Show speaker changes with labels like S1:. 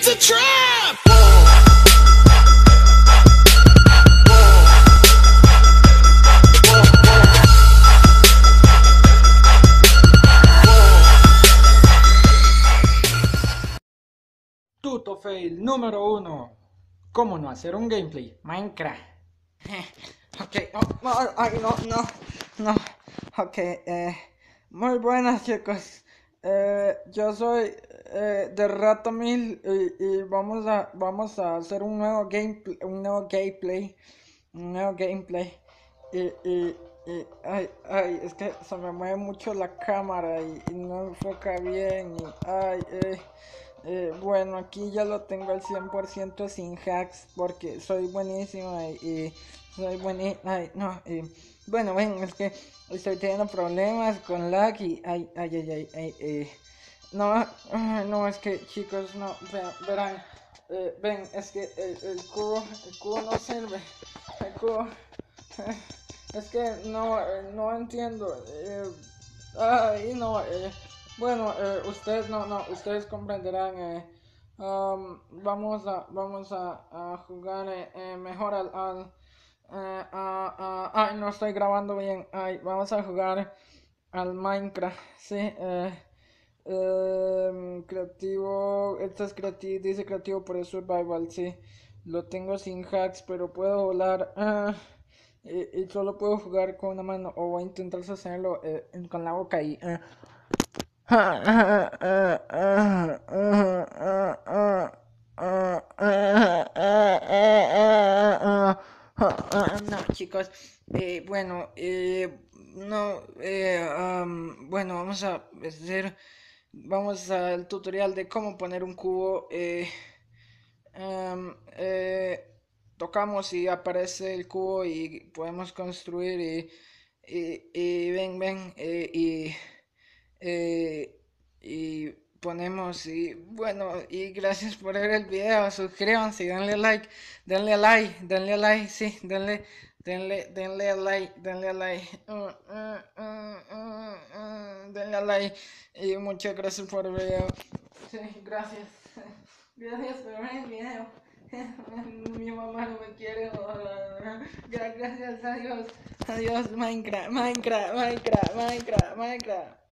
S1: It's a trap!
S2: Tuto fail número 1. ¿Cómo no hacer un gameplay? Minecraft. Ok, ay, no. Ok, muy buenas chicos. Yo soy de Rato 1000 y vamos a hacer un nuevo gameplay. Ay, es que se me mueve mucho la cámara y no enfoca bien. Bueno, aquí ya lo tengo al 100% sin hacks porque soy buenísimo y soy buenísimo. Ay, no, bueno, ven, es que estoy teniendo problemas con lag y no, no, es que chicos, no, verán, ven, es que el cubo no sirve, el cubo, es que no entiendo, ay, no, bueno, ustedes comprenderán, vamos a jugar mejor ay, no estoy grabando bien, ay, vamos a jugar al Minecraft, sí, creativo, esto es creativo, dice creativo por el survival, sí, lo tengo sin hacks, pero puedo volar, y solo puedo jugar con una mano, o voy a intentar hacerlo con la boca y, no, chicos, bueno, no, bueno, vamos al tutorial de cómo poner un cubo. Am, Tocamos y aparece el cubo y podemos construir y ven, eh, y ponemos y bueno, y gracias por ver el video, suscríbanse y denle like, sí, denle like, denle like y muchas gracias por el video, sí, gracias, gracias por ver el video. Mi mamá no me quiere. Gracias, adiós. Adiós, Minecraft.